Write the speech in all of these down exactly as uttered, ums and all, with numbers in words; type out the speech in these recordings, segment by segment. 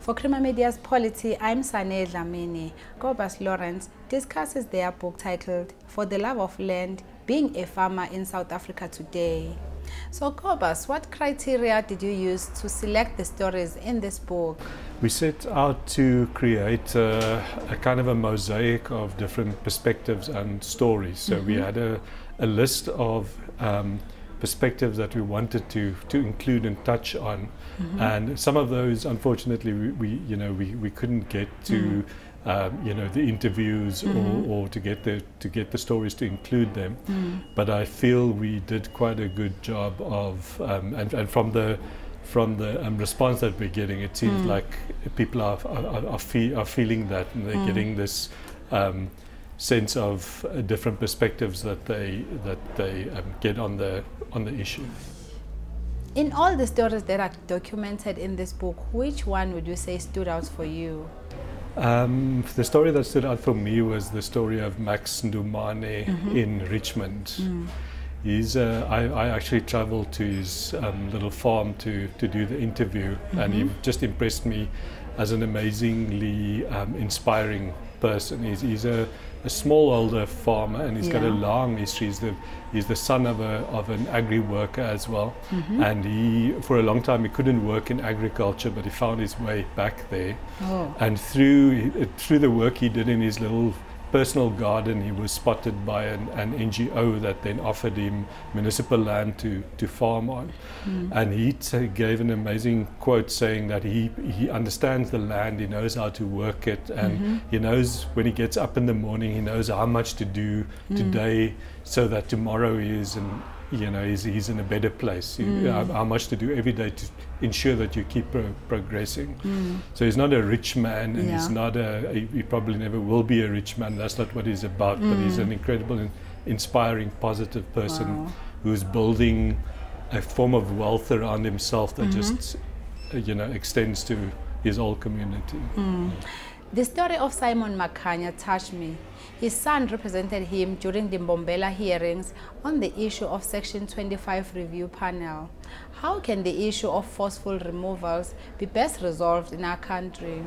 For Creamer Media's Polity, I'm Sane Dlamini. Cobus Lawrence discusses their book titled For the Love of Land, Being a Farmer in South Africa Today. So Cobus, what criteria did you use to select the stories in this book? We set out to create a, a kind of a mosaic of different perspectives and stories. So mm-hmm. we had a, a list of um, perspectives that we wanted to to include and touch on, mm-hmm. and some of those, unfortunately, we, we you know we, we couldn't get to mm. um, you know the interviews mm-hmm. or, or to get the to get the stories to include them. Mm. But I feel we did quite a good job of um, and, and from the from the um, response that we're getting, it seems mm. like people are are, are, fe are feeling that, and they're mm. getting this Um, sense of uh, different perspectives that they that they um, get on the on the issue. In all the stories that are documented in this book, which one would you say stood out for you? Um, the story that stood out for me was the story of Max Ndumane mm-hmm. in Richmond. Mm. He's uh, I, I actually traveled to his um, little farm to to do the interview, mm-hmm. and he just impressed me as an amazingly um, inspiring person. He's, he's a, a smallholder farmer, and he's yeah. got a long history. He's the, he's the son of, a, of an agri worker as well. Mm-hmm. And he, for a long time, he couldn't work in agriculture, but he found his way back there. Oh. And through, through the work he did in his little personal garden, he was spotted by an, an N G O that then offered him municipal land to, to farm on. Mm. And he t gave an amazing quote saying that he, he understands the land, he knows how to work it, and mm-hmm. he knows when he gets up in the morning, he knows how much to do mm. today so that tomorrow he is in, you know, he's, he's in a better place. Mm. You, how, how much to do every day to ensure that you keep pro progressing. Mm. So he's not a rich man, and yeah. he's not a, he, he probably never will be a rich man. That's not what he's about, mm. but he's an incredible, in, inspiring, positive person wow. who's building a form of wealth around himself that mm-hmm. just, uh, you know, extends to his whole community. Mm. The story of Simon Makhanya touched me. His son represented him during the Mbombela hearings on the issue of Section twenty-five review panel. How can the issue of forceful removals be best resolved in our country?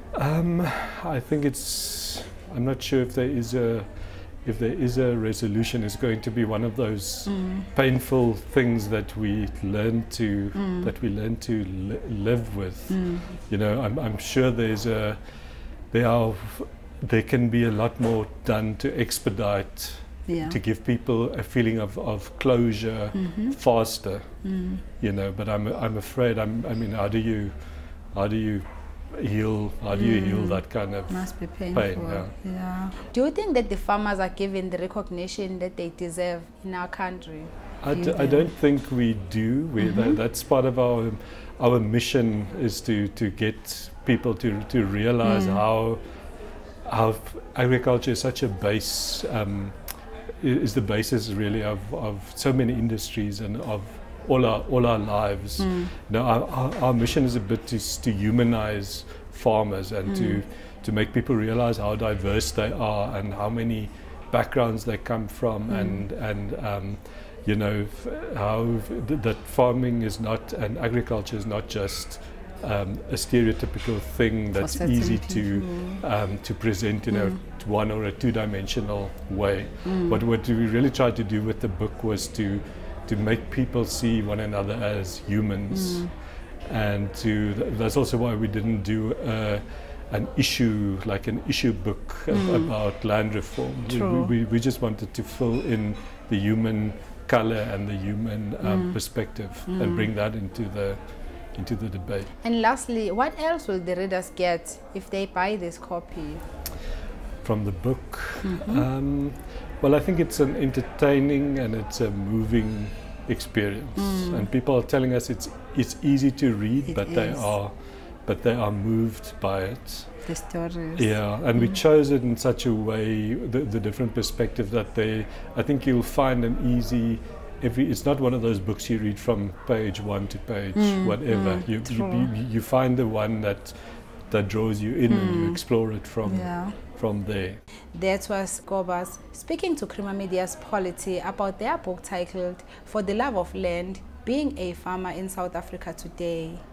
Um, I think it's, I'm not sure if there is a, if there is a resolution. It's going to be one of those mm. painful things that we learn to, mm. that we learn to li live with. Mm. You know, I'm, I'm sure there's a, there are, there can be a lot more done to expedite, yeah. to give people a feeling of, of closure mm-hmm. faster, mm. you know, but I'm, I'm afraid, I'm, I mean, how do you, how do you heal, how do you mm. heal that kind of Must be painful. pain? Yeah. Yeah. Do you think that the farmers are given the recognition that they deserve in our country? I, d I don't think we do. We, mm-hmm. that, that's part of our, our mission, is to, to get people to, to realize mm. how how agriculture is such a base, um, is the basis really of, of so many industries and of all our all our lives. Mm. Now our, our, our mission is a bit to, to humanize farmers and mm. to to make people realize how diverse they are and how many backgrounds they come from, mm. and and um, you know, how th that farming is not, and agriculture is not just Um, a stereotypical thing that's easy to um, to present in mm. a one or a two-dimensional way. Mm. But what we really tried to do with the book was to to make people see one another as humans, mm. and to th that's also why we didn't do uh, an issue like an issue book mm. about land reform. We, we, we just wanted to fill in the human color and the human um, mm. perspective mm. and bring that into the into the debate. And lastly, what else will the readers get if they buy this copy? From the book? Mm-hmm. um, well, I think it's an entertaining and it's a moving experience. Mm. And people are telling us it's it's easy to read, it but is. they are but they are moved by it. The stories. Yeah, and mm. we chose it in such a way, the, the different perspective that they, I think you'll find an easy, Every, it's not one of those books you read from page one to page mm, whatever. Mm, you, you, you find the one that that draws you in mm. and you explore it from yeah. from there. That was Cobus speaking to Creamer Media's Polity about their book titled For the Love of Land, Being a Farmer in South Africa Today.